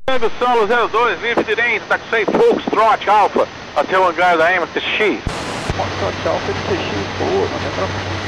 Tango Solo 02, livre direito, taxi Foxtrot Alpha, até o hangar da MTX. Foxtrot Alpha, MTX, boa, não tem problema.